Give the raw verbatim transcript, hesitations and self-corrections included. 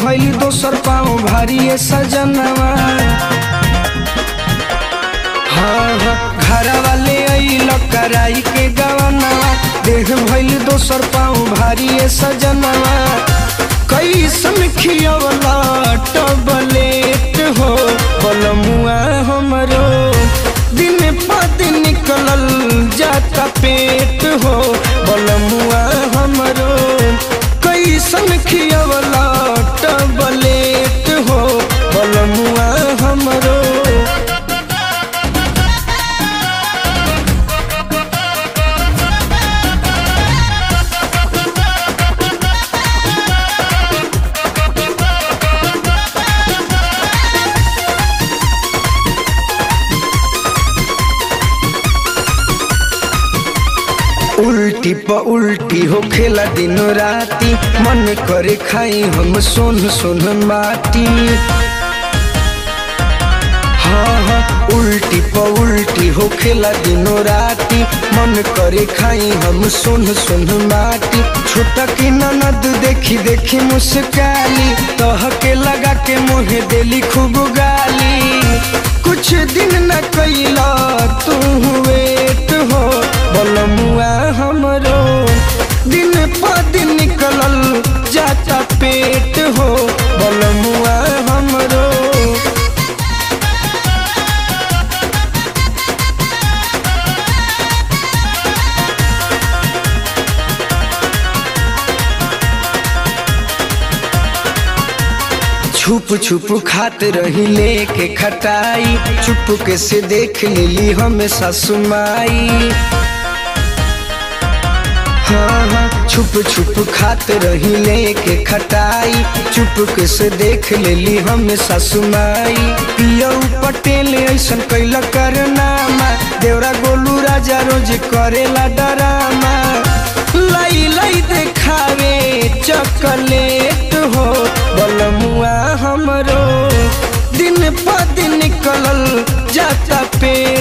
भइल दोसर पाँव भारी सजनवा। हाँ हाँ घर वाले अइल कराई के गवनवा, देह भइल दोसर पाँव भारी सजनवा। कैसन खियवला टबलेट हो बलमुआ हमरो, दिन प दिन निकलल जाता पेट हो बलमुआ हमरो। कैसन खियवला टबलेट हो बलमुआ हमरो। उल्टी प उल्टी हो खेला दिन राती, मन करे खाई हम सोन सोन माटी। हाँ हाँ उल्टी प उल्टी हो खेला दिन राती, मन करे खाई हम सोन सोन माटी। छोटा की ननद देखी देखी मुस्काली, तह के लगा के मोहे देली खूब गाली। कुछ दिन न कैला तू वेट हो बलमुआ हमरो, दिन प दिन निकलल जाता पेट हो बलमुआ हमरो। छुप छुप खात रही लेके खटाई, चुपके से देख लेली हमें सासु माई। हाँ हाँ छुप छुप खात रही लेके खटाई, चुपके से देख लेली हमें सासु माई। पियऊ पटेल ऐसन कैला करनामा, देवरा गोलू राजा रोज करेला डरामा। लाई लाई देखावे चॉकलेट हो बलमुआ हमरो, दिन प दिन निकलल जाता पे